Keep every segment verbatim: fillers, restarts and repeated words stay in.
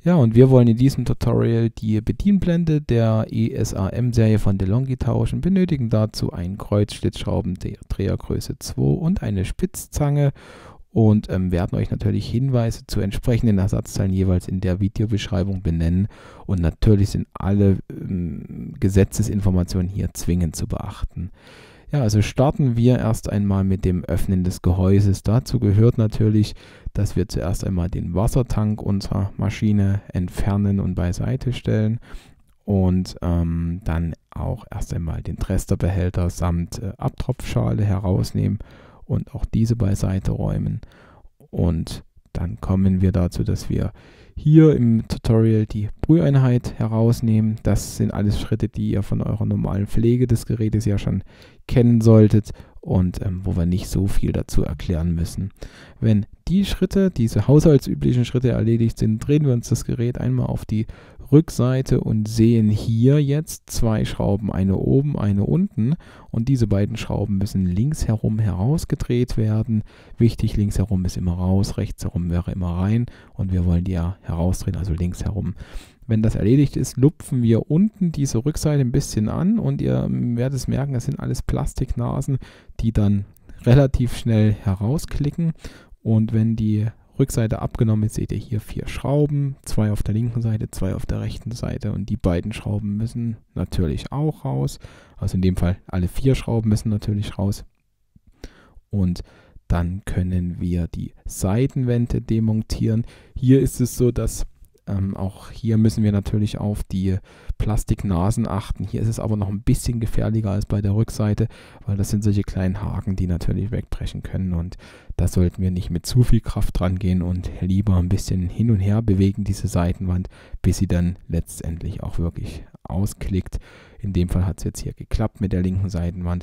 Ja, und wir wollen in diesem Tutorial die Bedienblende der E S A M-Serie von DeLonghi tauschen, benötigen dazu einen Kreuzschlitzschraubendreher Größe zwei und eine Spitzzange und ähm, werden euch natürlich Hinweise zu entsprechenden Ersatzteilen jeweils in der Videobeschreibung benennen, und natürlich sind alle ähm, Gesetzesinformationen hier zwingend zu beachten. Ja, also starten wir erst einmal mit dem Öffnen des Gehäuses. Dazu gehört natürlich, dass wir zuerst einmal den Wassertank unserer Maschine entfernen und beiseite stellen und ähm, dann auch erst einmal den Tresterbehälter samt äh, Abtropfschale herausnehmen und auch diese beiseite räumen. Und dann kommen wir dazu, dass wir hier im Tutorial die Brüheinheit herausnehmen. Das sind alles Schritte, die ihr von eurer normalen Pflege des Gerätes ja schon kennen solltet und ähm, wo wir nicht so viel dazu erklären müssen. Wenn die Schritte, diese haushaltsüblichen Schritte erledigt sind, drehen wir uns das Gerät einmal auf die Rückseite und sehen hier jetzt zwei Schrauben, eine oben, eine unten, und diese beiden Schrauben müssen links herum herausgedreht werden. Wichtig, links herum ist immer raus, rechts herum wäre immer rein, und wir wollen die ja herausdrehen, also links herum. Wenn das erledigt ist, lupfen wir unten diese Rückseite ein bisschen an, und ihr werdet es merken, das sind alles Plastiknasen, die dann relativ schnell herausklicken, und wenn die Rückseite abgenommen ist, seht ihr hier vier Schrauben, zwei auf der linken Seite, zwei auf der rechten Seite, und die beiden Schrauben müssen natürlich auch raus. Also in dem Fall alle vier Schrauben müssen natürlich raus. Und dann können wir die Seitenwände demontieren. Hier ist es so, dass ähm, auch hier müssen wir natürlich auf die Plastiknasen achten. Hier ist es aber noch ein bisschen gefährlicher als bei der Rückseite, weil das sind solche kleinen Haken, die natürlich wegbrechen können, und da sollten wir nicht mit zu viel Kraft dran gehen und lieber ein bisschen hin und her bewegen, diese Seitenwand, bis sie dann letztendlich auch wirklich ausklickt. In dem Fall hat es jetzt hier geklappt mit der linken Seitenwand.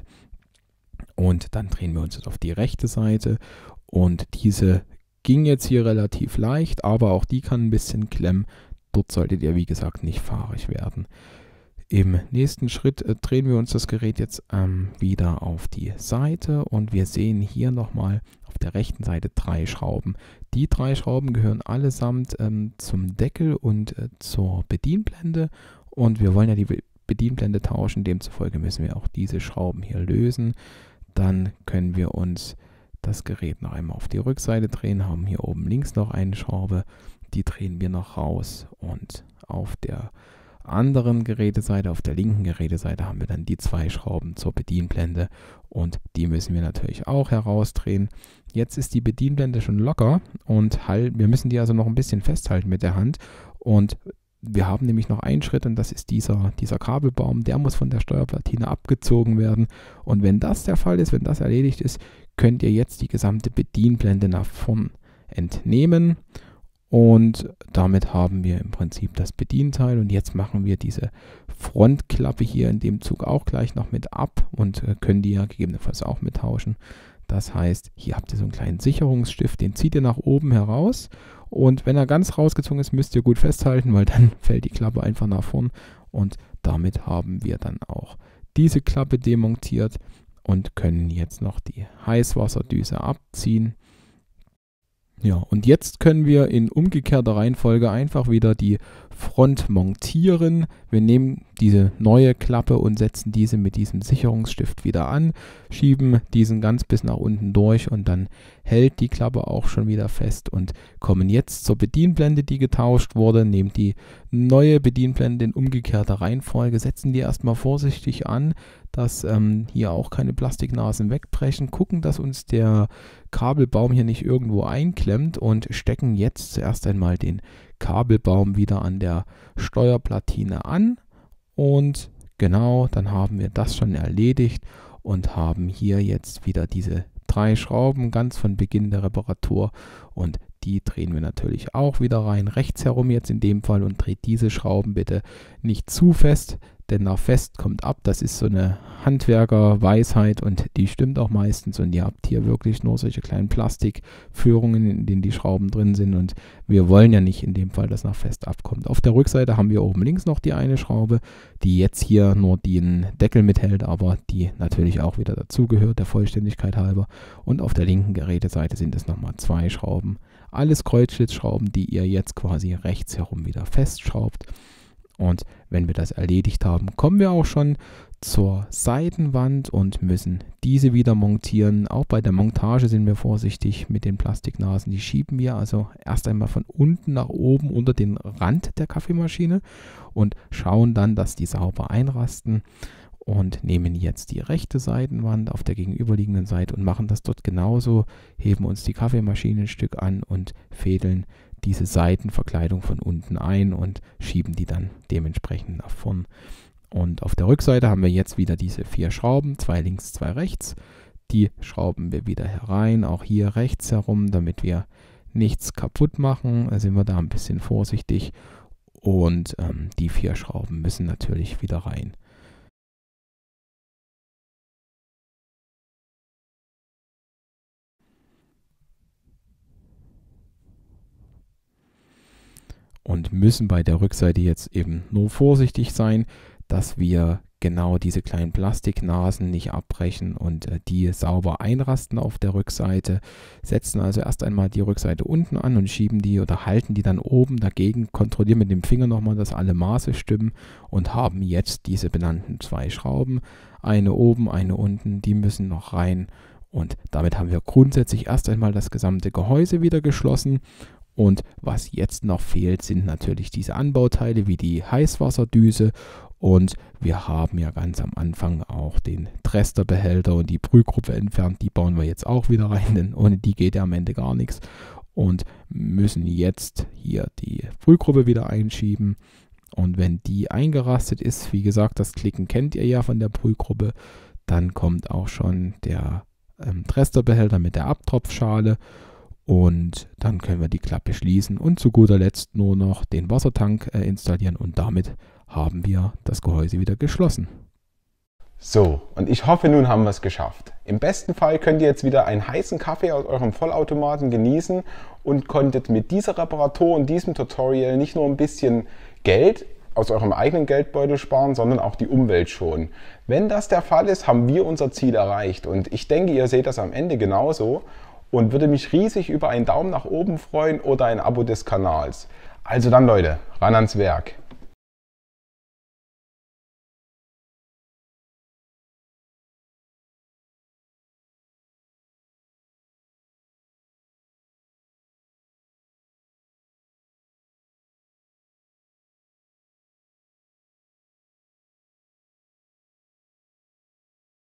Und dann drehen wir uns jetzt auf die rechte Seite, und diese ging jetzt hier relativ leicht, aber auch die kann ein bisschen klemmen. Dort solltet ihr, wie gesagt, nicht fahrig werden. Im nächsten Schritt äh, drehen wir uns das Gerät jetzt ähm, wieder auf die Seite, und wir sehen hier nochmal auf der rechten Seite drei Schrauben. Die drei Schrauben gehören allesamt ähm, zum Deckel und äh, zur Bedienblende, und wir wollen ja die Be Bedienblende tauschen, demzufolge müssen wir auch diese Schrauben hier lösen. Dann können wir uns das Gerät noch einmal auf die Rückseite drehen, haben hier oben links noch eine Schraube, die drehen wir noch raus, und auf der anderen Geräteseite, auf der linken Geräteseite, haben wir dann die zwei Schrauben zur Bedienblende, und die müssen wir natürlich auch herausdrehen. Jetzt ist die Bedienblende schon locker, und halt, wir müssen die also noch ein bisschen festhalten mit der Hand, und wir haben nämlich noch einen Schritt, und das ist dieser, dieser Kabelbaum, der muss von der Steuerplatine abgezogen werden, und wenn das der Fall ist, wenn das erledigt ist, könnt ihr jetzt die gesamte Bedienblende nach vorn entnehmen, und damit haben wir im Prinzip das Bedienteil. Und jetzt machen wir diese Frontklappe hier in dem Zug auch gleich noch mit ab und äh, können die ja gegebenenfalls auch mit tauschen. Das heißt, hier habt ihr so einen kleinen Sicherungsstift, den zieht ihr nach oben heraus, und wenn er ganz rausgezogen ist, müsst ihr gut festhalten, weil dann fällt die Klappe einfach nach vorn, und damit haben wir dann auch diese Klappe demontiert und können jetzt noch die Heißwasserdüse abziehen. Ja, und jetzt können wir in umgekehrter Reihenfolge einfach wieder die Front montieren. Wir nehmen diese neue Klappe und setzen diese mit diesem Sicherungsstift wieder an, schieben diesen ganz bis nach unten durch, und dann hält die Klappe auch schon wieder fest, und kommen jetzt zur Bedienblende, die getauscht wurde. Nehmen die neue Bedienblende in umgekehrter Reihenfolge, setzen die erstmal vorsichtig an, dass ähm, hier auch keine Plastiknasen wegbrechen, gucken, dass uns der Kabelbaum hier nicht irgendwo einklemmt, und stecken jetzt zuerst einmal den Kabelbaum wieder an der Steuerplatine an, und genau, dann haben wir das schon erledigt und haben hier jetzt wieder diese drei Schrauben ganz von Beginn der Reparatur, und die drehen wir natürlich auch wieder rein, rechts herum jetzt in dem Fall, und dreht diese Schrauben bitte nicht zu fest, denn nach fest kommt ab. Das ist so eine Handwerkerweisheit, und die stimmt auch meistens, und ihr habt hier wirklich nur solche kleinen Plastikführungen, in denen die Schrauben drin sind, und wir wollen ja nicht in dem Fall, dass nach fest abkommt. Auf der Rückseite haben wir oben links noch die eine Schraube, die jetzt hier nur den Deckel mithält, aber die natürlich auch wieder dazugehört, der Vollständigkeit halber, und auf der linken Geräteseite sind es nochmal zwei Schrauben, alles Kreuzschlitzschrauben, die ihr jetzt quasi rechts herum wieder festschraubt. Und wenn wir das erledigt haben, kommen wir auch schon zur Seitenwand und müssen diese wieder montieren. Auch bei der Montage sind wir vorsichtig mit den Plastiknasen. Die schieben wir also erst einmal von unten nach oben unter den Rand der Kaffeemaschine und schauen dann, dass die sauber einrasten. Und nehmen jetzt die rechte Seitenwand auf der gegenüberliegenden Seite und machen das dort genauso, heben uns die Kaffeemaschine ein Stück an und fädeln diese Seitenverkleidung von unten ein und schieben die dann dementsprechend nach vorn. Und auf der Rückseite haben wir jetzt wieder diese vier Schrauben, zwei links, zwei rechts. Die schrauben wir wieder herein, auch hier rechts herum, damit wir nichts kaputt machen. Da sind wir da ein bisschen vorsichtig und ähm, die vier Schrauben müssen natürlich wieder rein. Und müssen bei der Rückseite jetzt eben nur vorsichtig sein, dass wir genau diese kleinen Plastiknasen nicht abbrechen und äh, die sauber einrasten auf der Rückseite. Setzen also erst einmal die Rückseite unten an und schieben die oder halten die dann oben dagegen, kontrollieren mit dem Finger nochmal, dass alle Maße stimmen und haben jetzt diese benannten zwei Schrauben. Eine oben, eine unten, die müssen noch rein und damit haben wir grundsätzlich erst einmal das gesamte Gehäuse wieder geschlossen. Und was jetzt noch fehlt, sind natürlich diese Anbauteile wie die Heißwasserdüse und wir haben ja ganz am Anfang auch den Tresterbehälter und die Brühgruppe entfernt. Die bauen wir jetzt auch wieder rein, denn ohne die geht ja am Ende gar nichts und müssen jetzt hier die Brühgruppe wieder einschieben. Und wenn die eingerastet ist, wie gesagt, das Klicken kennt ihr ja von der Brühgruppe, dann kommt auch schon der ähm, Tresterbehälter mit der Abtropfschale. Und dann können wir die Klappe schließen und zu guter Letzt nur noch den Wassertank äh, installieren und damit haben wir das Gehäuse wieder geschlossen. So, und ich hoffe, nun haben wir es geschafft. Im besten Fall könnt ihr jetzt wieder einen heißen Kaffee aus eurem Vollautomaten genießen und konntet mit dieser Reparatur und diesem Tutorial nicht nur ein bisschen Geld aus eurem eigenen Geldbeutel sparen, sondern auch die Umwelt schonen. Wenn das der Fall ist, haben wir unser Ziel erreicht und ich denke, ihr seht das am Ende genauso. Und würde mich riesig über einen Daumen nach oben freuen oder ein Abo des Kanals. Also dann Leute, ran ans Werk!